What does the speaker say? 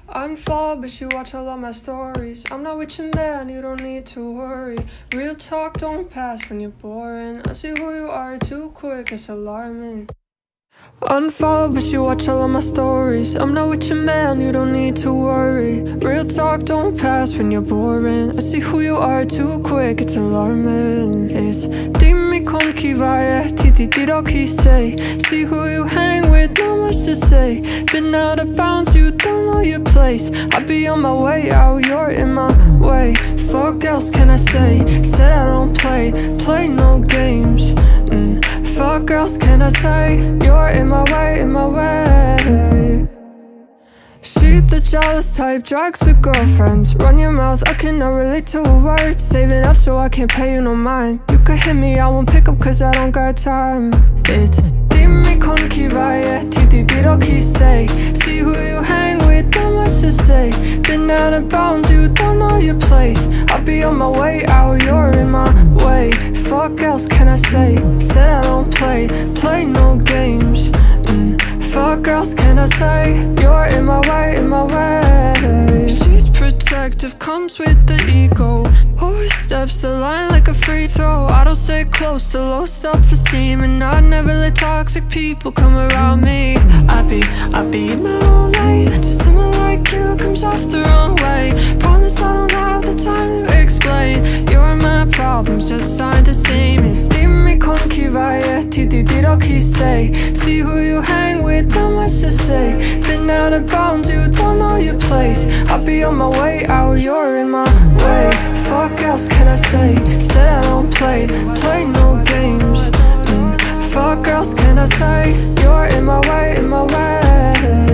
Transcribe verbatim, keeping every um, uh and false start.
Unfollow, but you watch all of my stories. I'm not with your man, you don't need to worry. Real talk don't pass when you're boring. I see who you are too quick, it's alarming. Unfollow, but you watch all of my stories. I'm not with your man, you don't need to worry. Real talk don't pass when you're boring. I see who you are too quick, it's alarming. It's dimmi con chi vai e ti ti dirò chi sei. See who you hang with, not much to say. Been out of bounds, you don't know your place. I be on my way out, you're in my way. Fuck else can I say? Said I don't play, play no games. mm. Fuck else can I say? You're in my way, in my way. She the jealous type, drags her girlfriends. Run your mouth, I cannot relate to a word. Saving up so I can't pay you no mind. You could hit me, I won't pick up cause I don't got time. It's dimmi con chi vai e ti ti dirò chi sei. See who you hang with, not much to say. Been out of bounds, you don't know your place. I'll be on my way out, you're in my way. Fuck else can I say? Said I don't play, play no games. mm. Fuck else can I say? You're in my way, in my way. She's protective, comes with the ego. Always steps the line like a free throw. I don't stay close to low self-esteem, and I never let toxic people come around me. I be, I be in my own lane. Just someone like you comes off the wrong way. Promise I don't have the time to explain. You're my problems, just aren't the same. It's dimmi con chi vai e ti ti dirò chi sei. See who you hang with, not much to say. Been out of bounds, you don't know your place. I'll be on my way out, you're in my way. Fuck else can I say? Said I don't play, play no games. mm. Fuck else can I say? You're in my way, in my way.